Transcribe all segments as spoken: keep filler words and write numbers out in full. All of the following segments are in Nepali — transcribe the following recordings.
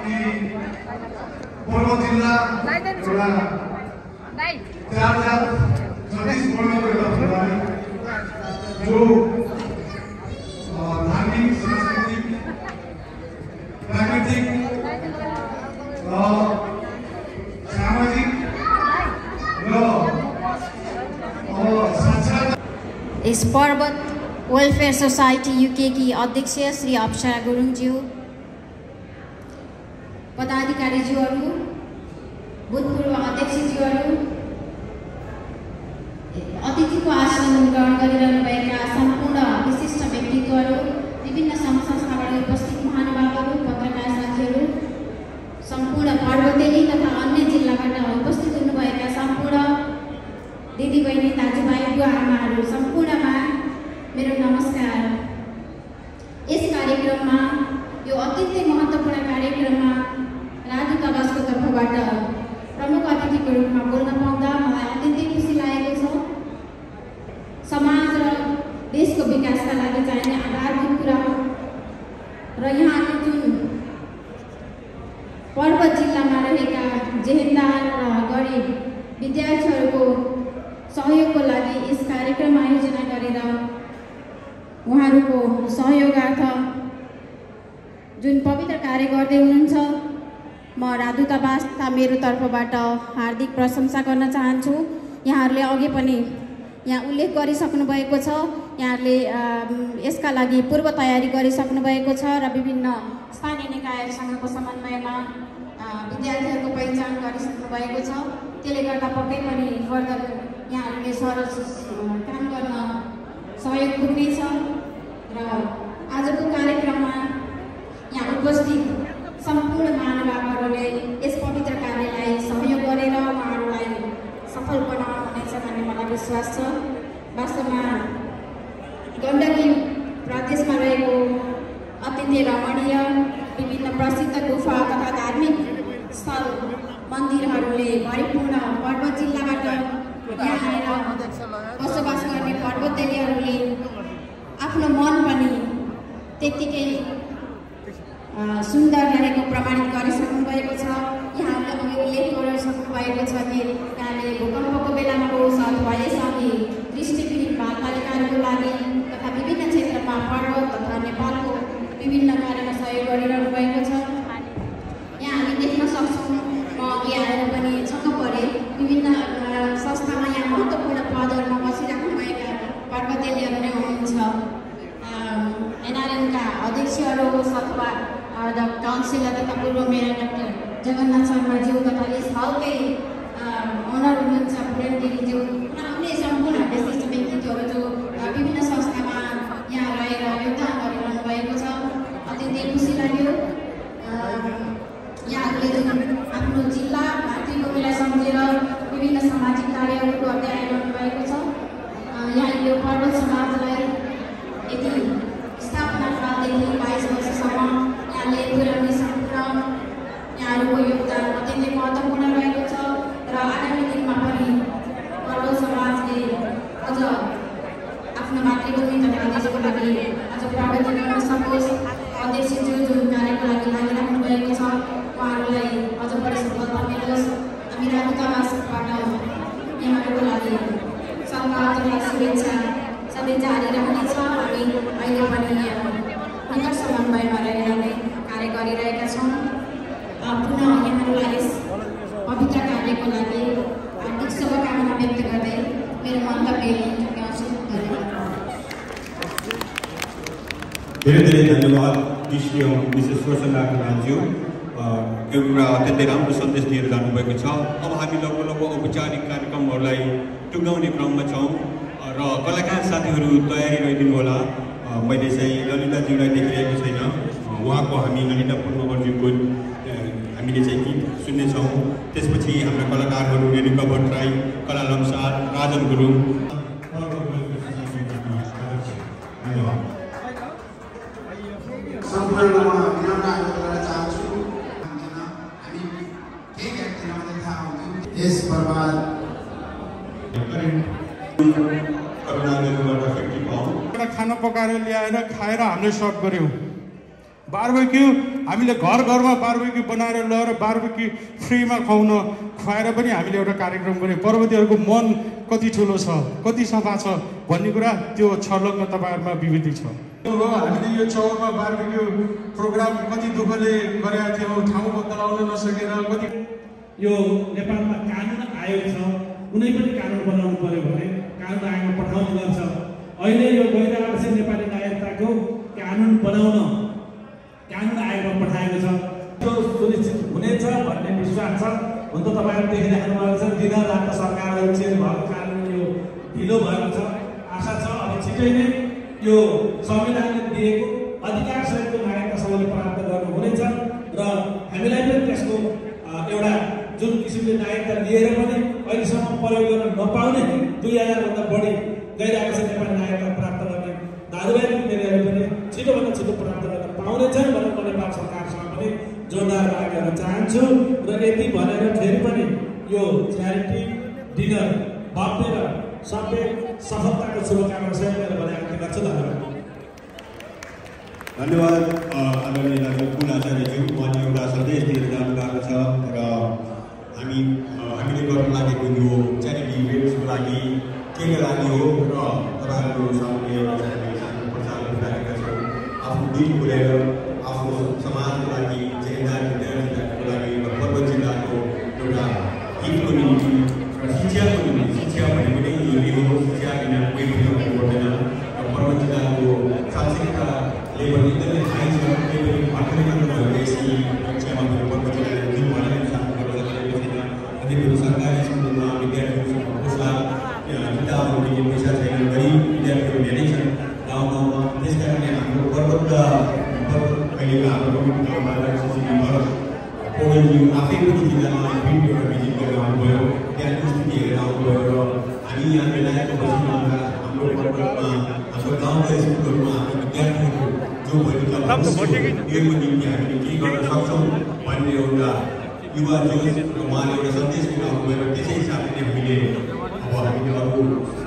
पूर्व जिल्ला एउटा चार चार छत्तीस वर्णको एउटा फुलबारी जो धार्मिक सांस्कृतिक प्राकृतिक सामाजिक र इस पर्वत वेलफेयर सोसाइटी यूके की अध्यक्ष श्री अप्सरा गुरुङज्यू, पदाधिकारीज्यूहरू, भूतपूर्व अध्यक्षज्यूहरू, अतिथिको आसन ग्रहण गरिरहनुभएका सम्पूर्ण विशिष्ट व्यक्तित्वहरू, विभिन्न सङ्घ संस्थाबाट उपस्थित महानुभावहरू, पत्रकार साथीहरू, सम्पूर्ण पर्वतेली तथा अन्य जिल्लाबाट उपस्थित हुनुभएका सम्पूर्ण दिदीबहिनी दाजुभाइ बुवा आमाहरू सम्पूर्णमा मेरो नमस्कार। यस कार्यक्रममा यो अत्यन्तै महत्त्वपूर्ण कार्यक्रममा राजदूतावासको तर्फबाट प्रमुख अतिथिको रूपमा बोल्न पाउँदा मलाई अत्यन्तै खुसी लागेको छ। समाज र देशको विकासका लागि चाहिने आधारभूत कुरा हो र यहाँले जुन पर्वत जिल्लामा रहेका जेहेन्दार र गरिब विद्यार्थीहरूको सहयोगको लागि यस कार्यक्रम आयोजना गरेर उहाँहरूको सहयोगार्थ जुन पवित्र कार्य गर्दै हुनुहुन्छ, म राजदूतावास तथा मेरो तर्फबाट हार्दिक प्रशंसा गर्न चाहन्छु। यहाँहरूले अघि पनि यहाँ उल्लेख गरिसक्नु भएको छ, यहाँहरूले यसका लागि पूर्व तयारी गरिसक्नु भएको छ र विभिन्न स्थानीय निकायहरूसँगको समन्वयमा विद्यार्थीहरूको पहिचान गरिसक्नु भएको छ। त्यसले गर्दा पक्कै पनि फर्दर यहाँहरूले सरल काम गर्न सहयोग पुग्नेछ र आजको कार्यक्रममा यहाँ उपस्थित सम्पूर्ण महानुभावहरूले यस पवित्र कार्यलाई सहयोग गरेर उहाँहरूलाई सफल बनाउनुहुनेछ भन्ने मलाई विश्वास छ। वास्तवमा गण्डकी प्रदेशमा रहेको अत्यन्तै रमणीय विभिन्न प्रसिद्ध गुफा तथा धार्मिक स्थल मन्दिरहरूले भरिपूर्ण पर्वत जिल्लाबाट यहाँ आएर बसोबास गर्ने पर्वतेलीहरूले आफ्नो मन पनि त्यत्तिकै सुन्दर रहेको प्रमाणित गरिसक्नु भएको छ। यहाँहरूले अघि उल्लेख गरिसक्नु भएको छ कि यहाँले भूकम्पको बेलामा होस् अथवा यसअघि दृष्टिविहीन बालबालिकाहरूको लागि तथा विभिन्न क्षेत्रमा पर्वत तथा नेपालको विभिन्न कार्यमा सहयोग गरिरहनु भएको छ। यहाँ हामी देख्न सक्छौँ, म अघि आएर पनि छक्क परेँ, विभिन्न संस्थामा यहाँ महत्त्वपूर्ण पदहरूमा बसिराख्नुभएका पर्वतेलीहरू नै हुनुहुन्छ। एनआरएमका अध्यक्षहरू होस् अथवा काउन्सिलर तथा पूर्व मेयर डाक्टर जगन्नाथ शर्माज्यू तथा यस हलकै ओनर हुनुहुन्छ पुरेन गिरीज्यू र अन्य सम्पूर्ण विशिष्ट व्यक्तित्वहरू जो विभिन्न संस्थामा यहाँ रहेर योगदान गरिरहनु भएको छ। अत्यन्तै खुसी लाग्यो। यहाँहरूले जुन आफ्नो जिल्ला मातृभूमिलाई सम्झेर विभिन्न सामाजिक कार्यहरू गर्दै आइरहनु भएको छ। यहाँ यो पर्वत समाजलाई यति स्थापना कालदेखि बाइस वर्षसम्म यहाँले पुर्याउने सम्पूर्ण यहाँहरूको योगदान अत्यन्तै महत्त्वपूर्ण रहेको छ र आगामी दिनमा पनि पर्वत समाजले अझ आफ्नो मातृभूमि तथा देशको लागि अझ प्रगति गर्न सकोस्। अध्यक्षज्यू जुन कार्यको लागि लागिराख्नु भएको छ उहाँहरूलाई अझ बढी सफलता मिलोस्। हामी राजदूतावासबाट यहाँहरूको लागि सल्लाह तथा शुभेच्छा सधैँ जारी रहनेछ। हामी अहिले पनि निकट समन्वयमा रहेर कार्य गरिरहेका छौँ। पुनः यहाँहरूलाई यस पवित्र कार्यको लागि हार्दिक शुभकामना व्यक्त गर्दै मेरो मन्तव्य टुङ्ग्याउँछु। धेरै धेरै धन्यवाद विश्व विशेष स्वरसङ्घज्यू, एउटा अत्यन्तै राम्रो सन्देश दिएर जानुभएको छ। अब हामी लगभग लगभग औपचारिक कार्यक्रमहरूलाई टुङ्गाउने क्रममा छौँ र कलाकार साथीहरू तयारी रहिदिनु होला। मैले चाहिँ ललिताज्यूलाई देखिरहेको छैन, उहाँको हामी ललिता पूर्णवर्जीको हामीले चाहिँ गीत सुन्नेछौँ। त्यसपछि हाम्रा कलाकारहरू रेणुका भट्टराई, कला लम्सार, राजन गुरुङ। यस बर्बाद खाना पकाएर ल्याएर खाएर हामीले सर्भ गऱ्यौँ। बारबेक्यू हामीले घर घरमा बारबेक्यू बनाएर लगेर बारबेक्यू फ्रीमा खुवाउन खुवाएर पनि हामीले एउटा कार्यक्रम गऱ्यौँ। पर्वतीहरूको मन कति ठुलो छ, कति सफा छ भन्ने कुरा त्यो छर्लङ्ग तपाईँहरूमा विविधि छ। हामीले यो चौरमा बारबेक्यू प्रोग्राम कति दुःखले गरेका थियौँ, ठाउँ बदलाउन नसकेर कति। यो नेपालमा कानुन आयोग छ, कुनै पनि कानुन बनाउनु पर्यो भने कानुन आयोगमा पठाउने गर्छ। अहिले यो गैर नेपाली नागरिकताको कानुन बनाउन कानुन आयोगमा पठाएको छ। त्यो सुनिश्चित हुनेछ भन्ने विश्वास छ। हुन त तपाईँहरू देखिराख्नु भएको छ, दिन रात सरकारहरू चेन्ज भएको कारणले यो ढिलो भएको छ। आशा छ अब छिटै नै यो संविधानले दिएको अधिकार सहितको नागरिकता सबैले प्राप्त गर्नु हुनेछ र हामीलाई पनि त्यसको एउटा जुन किसिमले नागरिकता लिएर पनि अहिलेसम्म प्रयोग गर्न नपाउने दुई हजारभन्दा बढी गैर आकर्षक नेपाली नागरिकता प्राप्त गर्ने दाजुभाइ दिदीबहिनीहरू पनि छिटोभन्दा छिटो प्राप्त गर्न पाउनेछन् भनेर म नेपाल सरकारसँग पनि जोरदार माग गर्न चाहन्छु। र यति भनेर फेरि पनि यो च्यारिटी डिनर भव्य र सबै सफलताको शुभकामना सहित मेरो भनाइ गर्छु। धन्यवाद। धन्यवाद आदरणीय डाक्टर कुल आचार्यज्यू, उहाँले एउटा सन्देश दिएर जानु भएको छ र हामी हामीले गर्न लागेको यो च्यारिटी इभेन्ट्सको लागि केको लागि हो र तपाईँहरू सामने प्रचार गरिरहेका छौँ। आफ्नो दिल खुलेर आफ्नो समाजको लागि जिम्मेदार विद्यार्थीहरूको लागि र पर्वत जिल्लाको एउटा हितको निम्ति र शिक्षाको निम्ति, शिक्षा भनेको नै यो हो, शिक्षा बिना कोही पनि अगाडि बढ्दैन र पर्वत जिल्लाको साक्षरता लेभल एकदमै हाई छ। त्यही पनि भर्खरै मात्र भएको यसरी परीक्षामा पनि पर्वत जिल्लाले जुन भनेर सामना गर्न सकेको छैन। कतिपय सरकारी स्कुलमा विद्यार्थीहरूसँग कसला किताबहरू पैसा छैन, गरिब विद्यार्थीहरू धेरै छन् गाउँ गाउँमा। त्यस कारणले हाम्रो पर्वत अहिलेको हाम्रो गाउँमा पौडेलज्यू आफै पनि जिल्लामा फिल्ड एउटा भिजिट गरेर आउनुभयो, त्यहाँको स्थिति हेरेर आउनुभयो र हामी यहाँ बेलायतको बस्तीमा हाम्रो पर्वतमा हाम्रो गाउँका स्कुलहरूमा हाम्रो विद्यार्थीहरू जो भएका योको निम्ति हामीले के गर्न सक्छौँ भन्ने एउटा युवा जोस र उहाँले एउटा सन्देश दिन आउनुभयो। त्यसै हिसाबले नै हामीले अब हामीले अर्को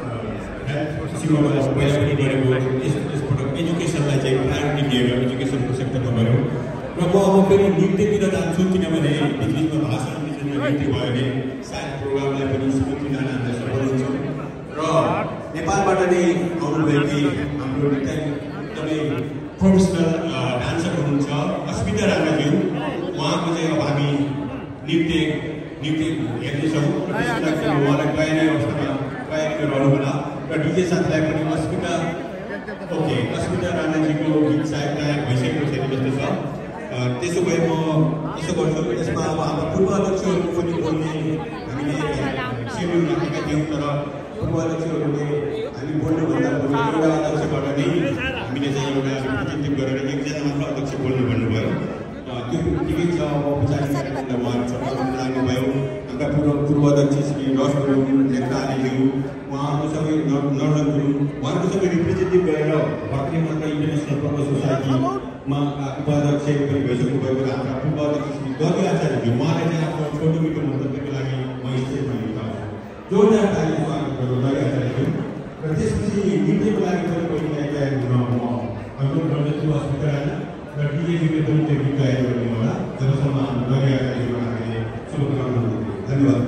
सिङ्गोमा पहिला पनि गरेको यसपटक एजुकेसनलाई चाहिँ प्रायोरिटी दिएर एजुकेसनको सेक्टरमा गऱ्यौँ र म अब फेरि नृत्यतिर जान्छु, किनभने बिच बिचमा भाषण बिचमा नृत्य भयो भने सायद प्रोग्रामलाई पनि स्मृति जान हामी सफल हुन्छौँ। र नेपालबाट नै आउनुभएकी हाम्रो नृत्य एकदमै प्रोफेसनल डान्सर हुनुहुन्छ अस्मिता राणाज्यू, उहाँको चाहिँ अब हामी नृत्य नृत्य हेर्नेछौँ। उहाँलाई गायनी अवस्थामा गायक रहनु होला र डिजे साथीलाई पनि अस्मिता ओके अस्मिता राणाजीको गीत सायद गायक भइसकेको छैन जस्तो छ। त्यसो भए म यसो गर्छु, यसमा अब हाम्रो पूर्व अध्यक्षहरू पनि बोल्ने हामीले सेड्युल राखेका थियौँ, तर पूर्व अध्यक्षहरूले हामी बोल्नुभन्दा पूर्व एउटा अध्यक्षबाट नै हामीले चाहिँ एउटा रिप्रेजेन्टेटिभ गरेर एकजना मात्र अध्यक्ष बोल्नु भन्नुभयो। त्यो ठिकै छ। अब पछाडि कार्यक्रमलाई उहाँहरू सफल लाग्नुभयो। हाम्रा पूर्व पूर्व अध्यक्ष श्री रस गुरुङ, नेता आलेज्यू, उहाँहरू सबै नर्दन गुरुङ, उहाँहरू सबै रिप्रेजेन्टेटिभ गरेर भर्खरै मात्र इन्टरनेसनल पर्वत सोसाइटीमा उपाध्यक्ष पनि भइसक्नु भएको र हाम्रा पूर्व अध्यक्ष श्री गरी आचार्यज्यू, उहाँले चाहिँ आफ्नो छोटो मिठो मन्तव्यको लागि म स्टेजमा लिन चाहन्छु। जोरदार ताली स्वागत गर्नु गरी आचार्यज्यू। र त्यसपछि नृत्यको लागि पनि पहिला तयार हुन म अनुरोध गर्दछु अस्मिता राणा र डिजेजीले पनि त्यो गीत तयार गरिदिनु होला, जबसम्म हाम्रो गरी आचार्यज्यूमा हामीले शुभकामना दिन्छौँ। धन्यवाद।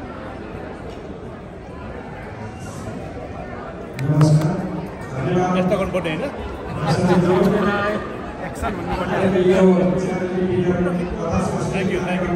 नमस्कार। धन्यवाद। यस्तो गर्नुपर्ने होइन थ्याङ्क यू थ्याङ्क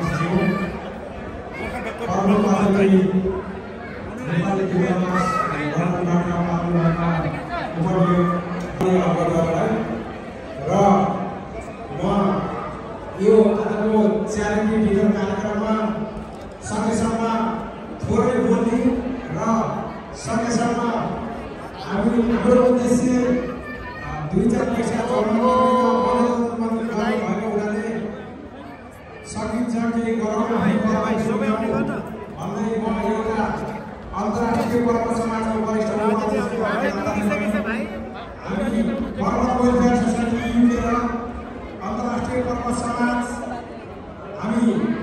र म यो आजको च्यारिटी डिनर कार्यक्रममा सकेसम्म थोरै बोल्ने र सकेसम्म हामी हाम्रो उद्देश्य दुई चार पैसा जोड्नु भएको हुनाले सकिन्छ केही गरौँ भन्दै म एउटा अन्तर्राष्ट्रिय पर्वत समाजको वरिष्ठ हामी पर्वत वेलफेयर सोसाइटी युके र अन्तर्राष्ट्रिय पर्वत समाज हामी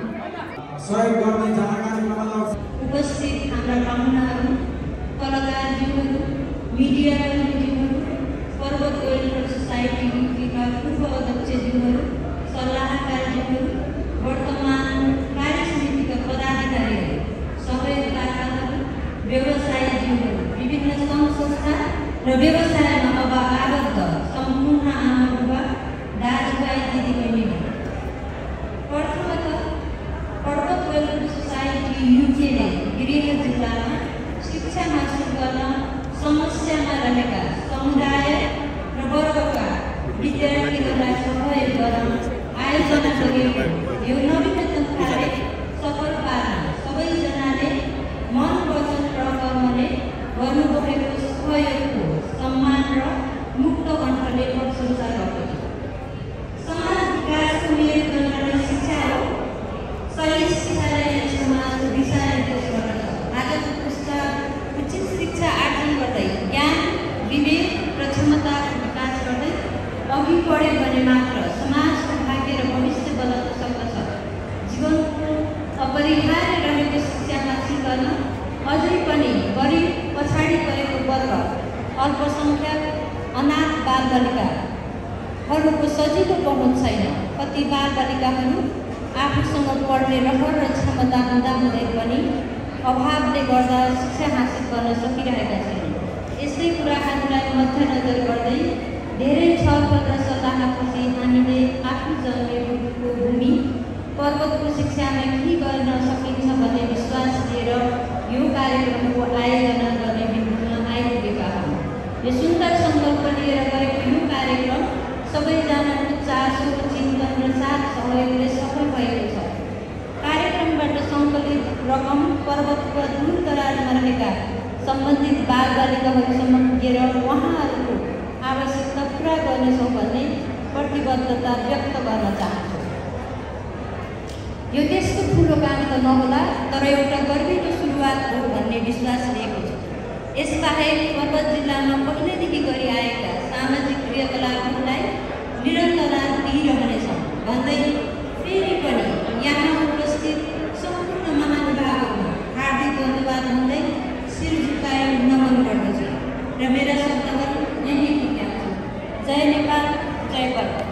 र व्यवसायमा अब आबद्ध सम्पूर्ण आमाबुबा दाजुभाइ दिदीबहिनीहरू, प्रथमतः पर्वत वेलफेयर सोसाइटी युकेले गृह जिल्लामा शिक्षा हासिल गर्न समस्यामा रहेका समुदाय र वर्गका विद्यार्थीहरूलाई सहयोग गर्न आयोजना गरिएको यो नवीनतम कार्य सफल पार्न सबैजनाले मन, वचन र कर्मले गर्नुभएको सहयोगको सम्मान र मुक्त कण्ठले प्रशंसा गर्दछु। समाज विकासको मेल गर्नलाई शिक्षा हो। सही शिक्षालाई समाजको दिशा निर्देश गर्दछ। आजको पुस्तक उचित शिक्षा आर्जन गर्दै ज्ञान, विवेक र क्षमताको विकास गर्दै अघि बढ्यो भने मात्र समाजको भाग्य र भविष्य बदल्न सक्दछ। जीवनको अपरिहार्य रहेको शिक्षा हासिल गर्न अझै पनि गरिब, पछाडि परेको वर्ग, अल्पसङ्ख्यक, अनाथ बालबालिकाहरूको सजिलो पहुँच छैन। कति बालबालिकाहरू आफूसँग पढ्ने रहर र क्षमता हुँदा हुँदै पनि अभावले गर्दा शिक्षा हासिल गर्न सकिरहेका छैनन्। यस्तै कुराहरूलाई मध्यनजर गर्दै धेरै छलफल र सल्लाहपछि हामीले आफू जन्मेको भूमि पर्वतको शिक्षामा के गर्न सकिन्छ भन्ने विश्वास लिएर यो कार्यक्रमको आयोजना गर्ने बिन्दुमा आइपुगेका हौँ। यो सुन्दर सङ्कल्प लिएर गरेको यो कार्यक्रम सबैजनाको चासो, चिन्तन र साथ सहयोगले सफल भएको छ। कार्यक्रमबाट सङ्कलित रकम पर्वतका दूर दराजमा रहेका सम्बन्धित बालबालिकाहरूसम्म पुगेर उहाँहरूको आवश्यकता पुरा गर्नेछौँ भन्ने प्रतिबद्धता व्यक्त गर्न चाहन्छु। यो त्यस्तो ठुलो काम त नहोला, तर एउटा गर्विलो सुरुवात हो भन्ने विश्वास लिएको छु। यसबाहेक पर्वत जिल्लामा पहिलेदेखि गरिआएका सामाजिक क्रियाकलापहरूलाई निरन्तरता दिइरहनेछौँ भन्दै फेरि पनि यहाँ उपस्थित सम्पूर्ण महानुभावहरू हार्दिक धन्यवाद भन्दै शिर झुकाई नमन गर्दछु र मेरा शब्दहरू यहीँ पुग्याउँछु। जय नेपाल, जय पर्वत।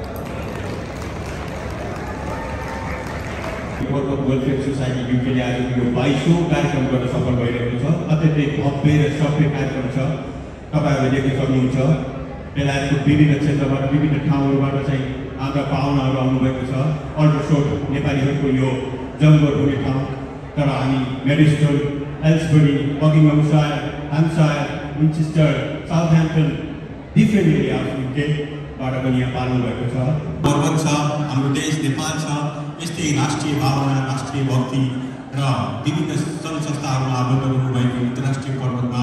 पर्वत वेलफेयर सोसाइटी युकेले आज यो बाइसौँ कार्यक्रम गर्न सफल भइरहेको छ। अत्यन्तै भव्य र सभ्य कार्यक्रम छ। तपाईँहरूले देख्न सक्नुहुन्छ बेलायतको विभिन्न क्षेत्रबाट, विभिन्न ठाउँहरूबाट चाहिँ हाम्रा पाहुनाहरू आउनुभएको छ। अल्ट्रासोड नेपालीहरूको यो जङ्गल हुने ठाउँ, तर हामी Maidstone, Aylesbury, Buckinghamshire, Hampshire, Winchester, Southampton, different area of युकेबाट पनि यहाँ पाल्नु भएको छ। पर्वत छ, हाम्रो देश नेपाल छ। यस्तै राष्ट्रिय भावना, राष्ट्रिय भक्ति र विभिन्न सङ्घ संस्थाहरूमा आबद्ध हुनुभएको अन्तर्राष्ट्रिय पर्वतमा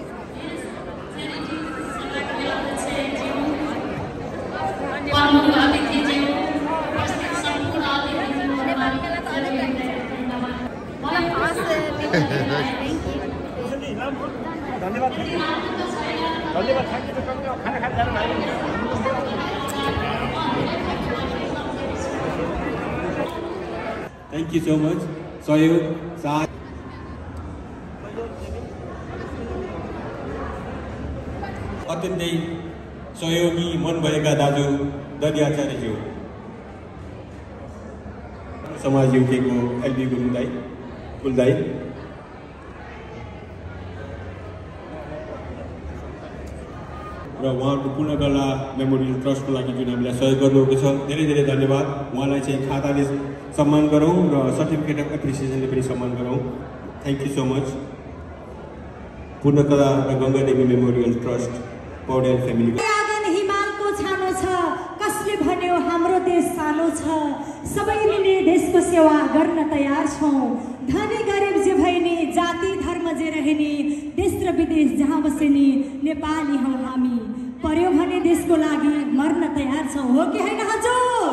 थ्याङ्क यू सो मच। सहयोग साथ अत्यन्तै सहयोगी मन भएका दाजु दर्जी आचार्यज्यू, समाज युकेको एलबी गुरुङ दाई, कुल दाई, र उहाँहरूको पूर्णकला मेमोरियल ट्रस्टको लागि जुन हामीलाई सहयोग गर्नुभएको छ, धेरै धेरै धन्यवाद। उहाँलाई चाहिँ खाताले सम्मान गरौँ र सर्टिफिकेट अफ एप्रिसिएसनले पनि सम्मान गरौँ। Thank you so much. Purnakala र Gangadevi memorial trust, Paudel family. हिमालको छानो छ, कसले भन्यो हाम्रो देश सानो छ। सबै मिले देशको सेवा गर्न तयार छौँ। धनी गरिब जे भए नि, जाति धर्म जे रहे नि, देश र विदेश जहाँ बसे नि, नेपाली हौँ हामी। पर्यो भने देशको लागि मर्न तयार छौँ, हो कि होइन हजुर?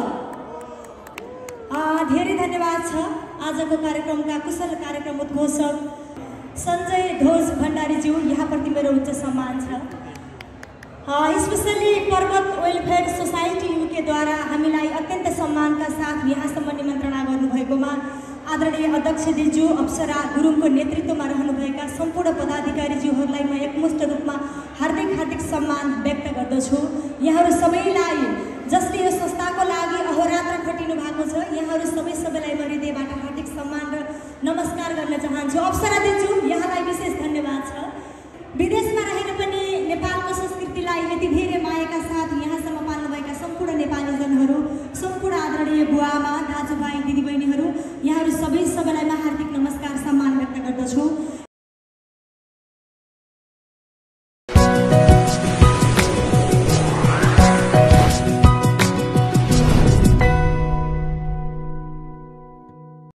धेरै धन्यवाद छ आजको कार्यक्रमका कुशल कार्यक्रम उद्घोषक सञ्जय ध्वज भण्डारीज्यू, यहाँप्रति मेरो उच्च सम्मान छ। स्पेसली पर्वत वेलफेयर सोसाइटी युकेद्वारा हामीलाई अत्यन्त सम्मानका साथ यहाँसम्म निमन्त्रणा गर्नुभएकोमा आदरणीय अध्यक्षज्यू अप्सरा गुरुङको नेतृत्वमा रहनुभएका सम्पूर्ण पदाधिकारीज्यूहरूलाई म एकमुष्ट रूपमा हार्दिक हार्दिक सम्मान व्यक्त गर्दछु। यहाँहरू सबैलाई जसले यो संस्थाको लागि अहोरात्र खटिनु भएको छ, यहाँहरू सबै सबैलाई म हृदयबाट हार्दिक सम्मान र नमस्कार गर्न चाहन्छु। अप्सरा दिन्छु, यहाँलाई विशेष धन्यवाद छ। विदेशमा रहेर पनि नेपाल आदरणीय बुवाआमा, दाजुभाइ, दिदीबहिनीहरू, यहाँहरू सबै सबैलाई